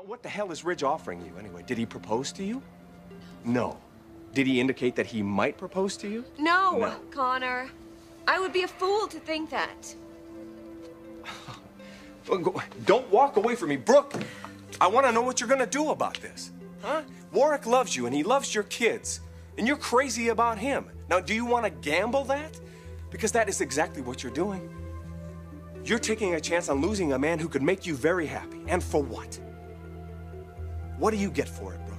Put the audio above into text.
What the hell is Ridge offering you anyway? Did he propose to you? No. Did he indicate that he might propose to you? No, Connor. I would be a fool to think that. Don't walk away from me. Brooke, I want to know what you're going to do about this. Huh? Warwick loves you, and he loves your kids. And you're crazy about him. Now, do you want to gamble that? Because that is exactly what you're doing. You're taking a chance on losing a man who could make you very happy. And for what? What do you get for it, Brooke?